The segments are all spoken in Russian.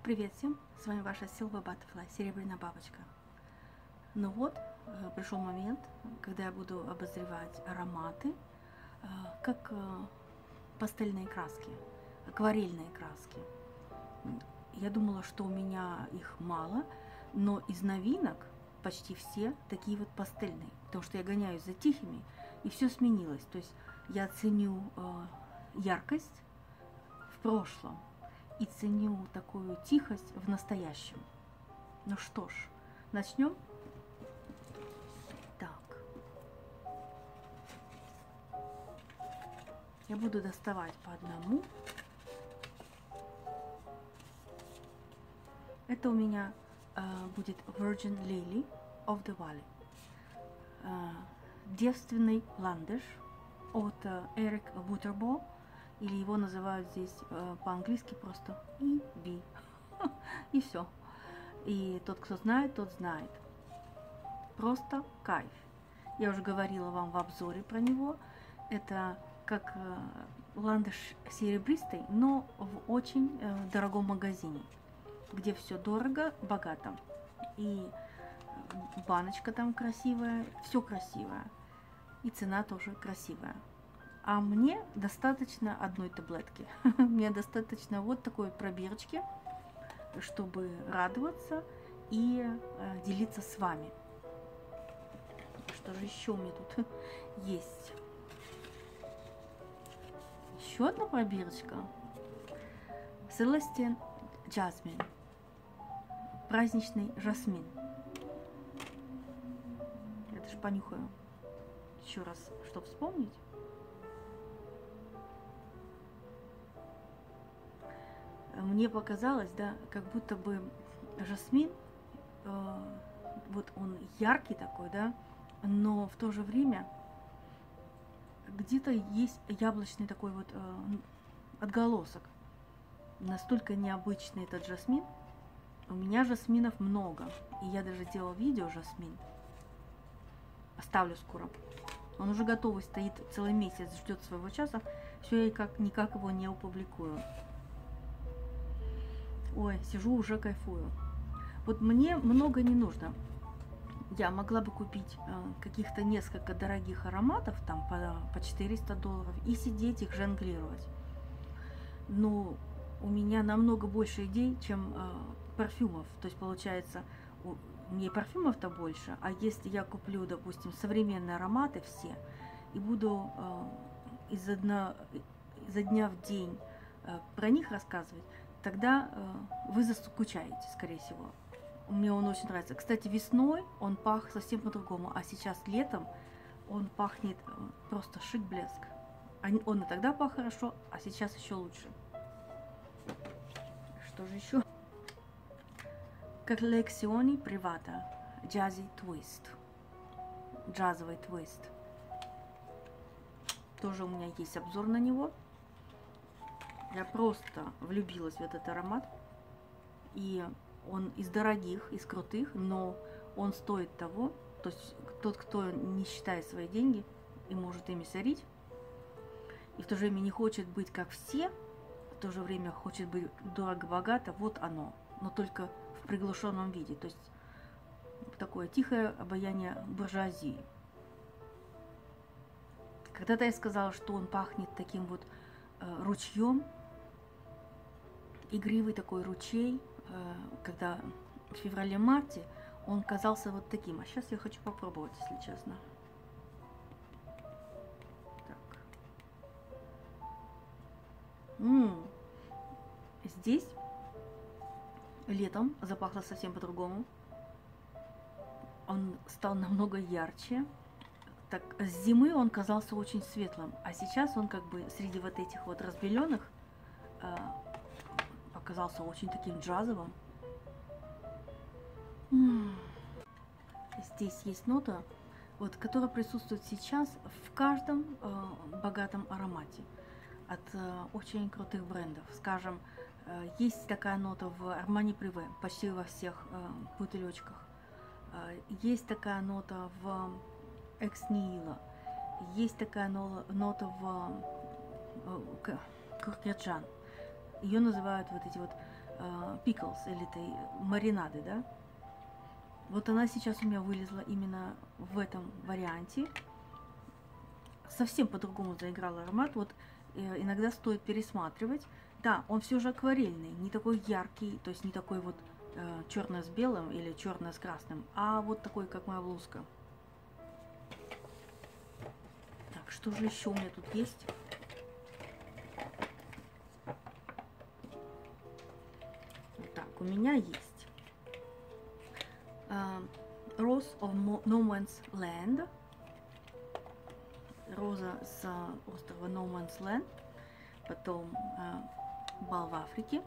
Привет всем, с вами ваша Silver Butterfly, серебряная бабочка. Ну вот, пришел момент, когда я буду обозревать ароматы, как пастельные краски, акварельные краски. Я думала, что у меня их мало, но из новинок почти все такие вот пастельные, потому что я гоняюсь за тихими, и все сменилось. То есть я ценю яркость в прошлом и ценю такую тихость в настоящем. Ну что ж, начнем. Так. Я буду доставать по одному. Это у меня будет Virgin Lily of the Valley. Девственный ландыш от Эрик Бутербол, или его называют здесь по-английски просто EB. И все. И тот, кто знает, тот знает. Просто кайф. Я уже говорила вам в обзоре про него. Это как ландыш серебристый, но в очень дорогом магазине, где все дорого, богато. И баночка там красивая, все красивое. И цена тоже красивая. А мне достаточно одной таблетки. Мне достаточно вот такой пробирочки, чтобы радоваться и делиться с вами. Что же еще у меня тут есть? Еще одна пробирочка. Celestian Jasmine. Праздничный жасмин. Я даже понюхаю еще раз, чтобы вспомнить. Мне показалось, да, как будто бы жасмин, вот он яркий такой, да, но в то же время где-то есть яблочный такой вот отголосок. Настолько необычный этот жасмин. У меня жасминов много, и я даже делала видео жасмин. Оставлю скоро. Он уже готовый стоит целый месяц, ждет своего часа. Все, я никак его не опубликую. Ой, сижу, уже кайфую. Вот мне много не нужно. Я могла бы купить каких-то несколько дорогих ароматов, там по $400, и сидеть их жонглировать. Но у меня намного больше идей, чем парфюмов. То есть получается, мне парфюмов-то больше, а если я куплю, допустим, современные ароматы все, и буду изо дня в день про них рассказывать, тогда вы заскучаете, скорее всего. Мне он очень нравится. Кстати, весной он пах совсем по-другому, а сейчас летом он пахнет просто шик-блеск. Он и тогда пах хорошо, а сейчас еще лучше. Что же еще? Collezioni Privata Jazzy Twist. Джазовый твист. Тоже у меня есть обзор на него. Я просто влюбилась в этот аромат. И он из дорогих, из крутых, но он стоит того. То есть тот, кто не считает свои деньги и может ими сорить, и в то же время не хочет быть как все, в то же время хочет быть дорого-богато, вот оно. Но только в приглушенном виде. То есть такое тихое обаяние буржуазии. Когда-то я сказала, что он пахнет таким вот ручьем, игривый такой ручей, когда в феврале-марте он казался вот таким. А сейчас я хочу попробовать, если честно. Так. Здесь летом запахло совсем по-другому. Он стал намного ярче. Так, с зимы он казался очень светлым, а сейчас он как бы среди вот этих вот разбеленных оказался очень таким джазовым. Здесь есть нота, вот, которая присутствует сейчас в каждом богатом аромате от очень крутых брендов. Скажем, есть такая нота в Armani Privé, почти во всех бутылечках. Есть такая нота в Ex Nihilo. Есть такая нота в Куркаджан. Ее называют вот эти вот pickles или этой маринады, да. Вот она сейчас у меня вылезла именно в этом варианте. Совсем по-другому заиграл аромат. Вот иногда стоит пересматривать. Да, он все же акварельный, не такой яркий, то есть не такой вот черно с белым или черно с красным, а вот такой, как моя блузка. Так, что же еще у меня тут есть? Так, у меня есть Rose of No Man's Land. Роза с острова No Man's Land. Потом Бал в Африке.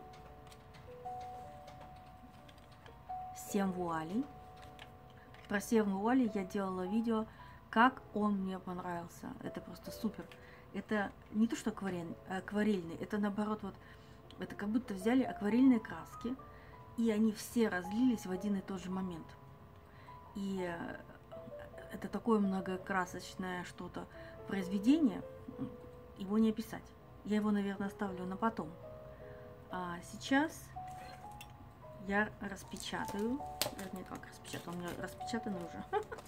7 вуалей. Про 7 вуалей я делала видео, как он мне понравился. Это просто супер. Это не то, что акварельный, это наоборот, вот, это как будто взяли акварельные краски, и они все разлились в один и тот же момент. И это такое многокрасочное что-то произведение, его не описать. Я его, наверное, оставлю на потом. А сейчас я распечатаю, вернее, как распечатаю, у меня распечатано уже.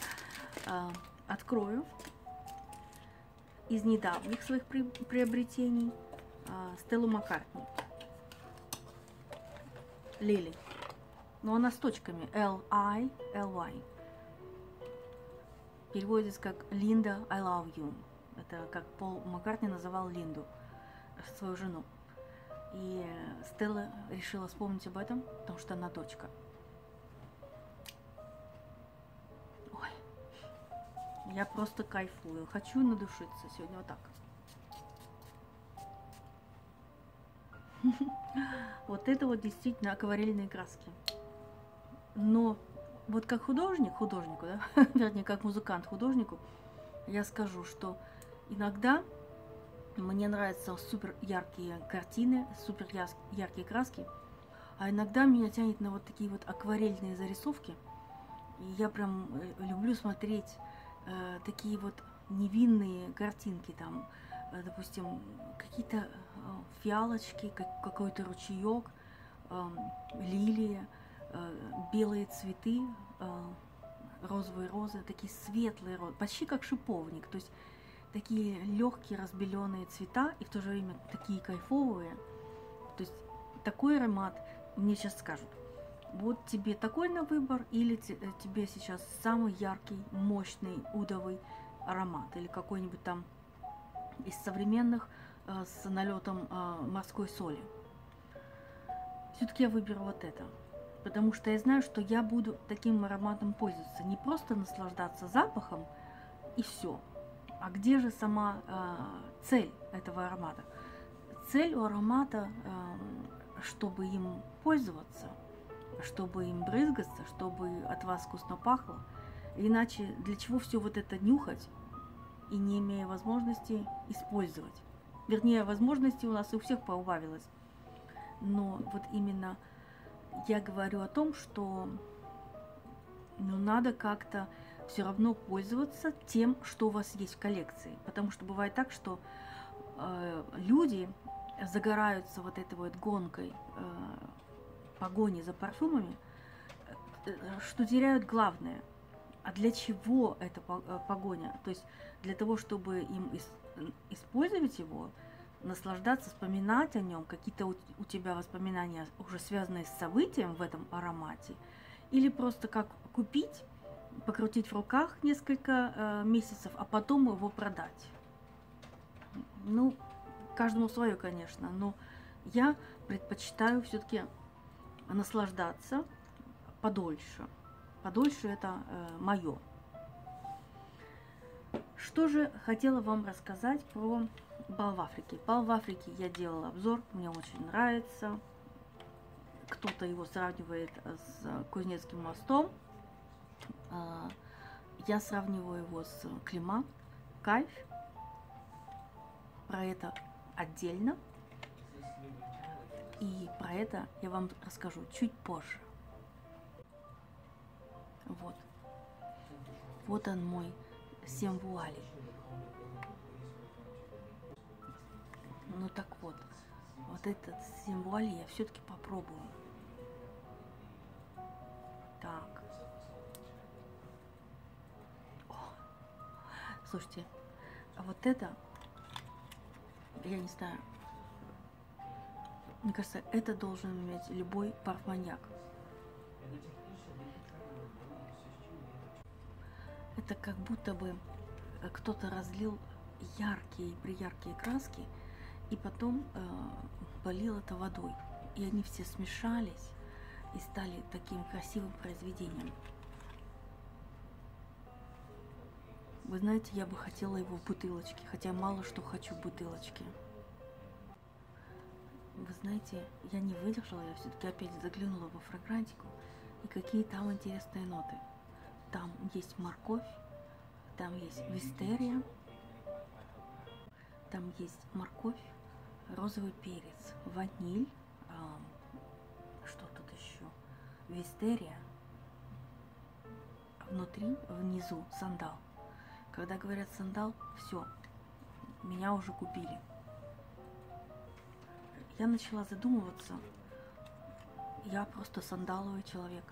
Открою из недавних своих приобретений Стеллу Маккартни. Лили. Но она с точками L-I-L-Y. Переводится как Линда, I love you. Это как Пол Маккартни называл Линду, свою жену. И Стелла решила вспомнить об этом, потому что она дочка. Ой, я просто кайфую. Хочу надушиться сегодня вот так. Вот это вот действительно акварельные краски. Но вот как художнику, да, вернее, как музыкант художнику, я скажу, что иногда мне нравятся супер яркие картины, супер яркие краски, а иногда меня тянет на вот такие вот акварельные зарисовки. И я прям люблю смотреть такие вот невинные картинки, там, допустим, какие-то фиалочки, какой-то ручеек, лилия, белые цветы, розовые розы, такие светлые розы, почти как шиповник, то есть такие легкие разбеленные цвета и в то же время такие кайфовые. То есть такой аромат мне сейчас скажут: вот тебе такой на выбор, или тебе сейчас самый яркий, мощный удовый аромат, или какой-нибудь там из современных с налетом морской соли. Все-таки я выберу вот это, потому что я знаю, что я буду таким ароматом пользоваться, не просто наслаждаться запахом и все. А где же сама цель этого аромата? Цель у аромата, чтобы им пользоваться, чтобы им брызгаться, чтобы от вас вкусно пахло. Иначе для чего все вот это нюхать и не имея возможности использовать? Вернее, возможностей у нас и у всех поубавилось. Но вот именно я говорю о том, что надо как-то все равно пользоваться тем, что у вас есть в коллекции. Потому что бывает так, что люди загораются вот этой вот гонкой, погони за парфюмами, что теряют главное. А для чего эта погоня? То есть для того, чтобы им использовать его, наслаждаться, вспоминать о нем, какие-то у тебя воспоминания уже связанные с событием в этом аромате, или просто как купить, покрутить в руках несколько месяцев, а потом его продать. Ну, каждому свое, конечно, но я предпочитаю все-таки наслаждаться подольше. Подольше это мое. Что же хотела вам рассказать про Бал в Африке. Бал в Африке я делала обзор, мне очень нравится. Кто-то его сравнивает с Кузнецким мостом. Я сравниваю его с Клима. Кайф. Про это отдельно. И про это я вам расскажу чуть позже. Вот. Вот он мой 7 вуалей. Ну так вот, вот этот символ я все-таки попробую. Так. О, слушайте, а вот это, я не знаю, мне кажется, это должен иметь любой парфманьяк. Это как будто бы кто-то разлил яркие, прияркие краски и потом полил это водой. И они все смешались и стали таким красивым произведением. Вы знаете, я бы хотела его в бутылочке, хотя мало что хочу в бутылочке. Вы знаете, я не выдержала, я все-таки опять заглянула во фрагрантику, и какие там интересные ноты. Там есть морковь, там есть вистерия, там есть морковь, розовый перец, ваниль, что тут еще, вистерия, внутри, внизу сандал. Когда говорят сандал, все, меня уже купили. Я начала задумываться, я просто сандаловый человек.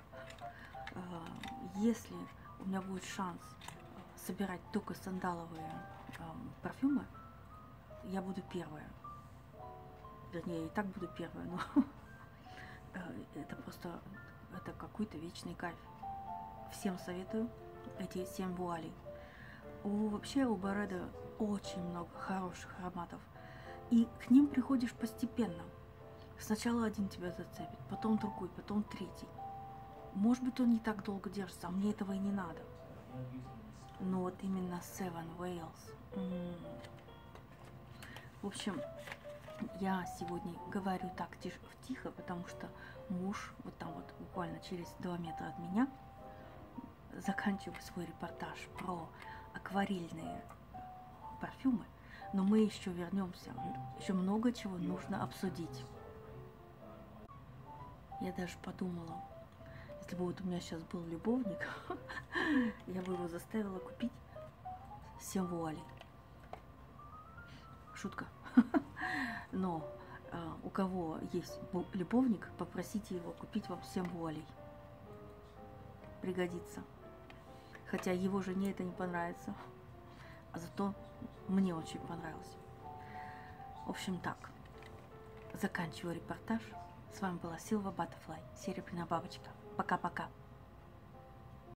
Если у меня будет шанс собирать только сандаловые парфюмы, я буду первая. Вернее, я и так буду первая, но это просто, это какой-то вечный кайф. Всем советую эти 7 вуалей. Вообще у Byredo очень много хороших ароматов. И к ним приходишь постепенно. Сначала один тебя зацепит, потом другой, потом третий. Может быть, он не так долго держится, а мне этого и не надо. Но вот именно Seven Veils. В общем, я сегодня говорю так тихо, потому что муж вот там вот буквально через 2 метра от меня заканчивает свой репортаж про акварельные парфюмы. Но мы еще вернемся. Еще много чего нужно обсудить. Я даже подумала, если бы вот у меня сейчас был любовник, я бы его заставила купить 7 вуалей. Шутка. Но у кого есть любовник, попросите его купить вам 7 вуалей. Пригодится. Хотя его жене это не понравится. А зато мне очень понравилось. В общем, так. Заканчиваю репортаж. С вами была Silver Butterfly, серебряная бабочка. Пока-пока.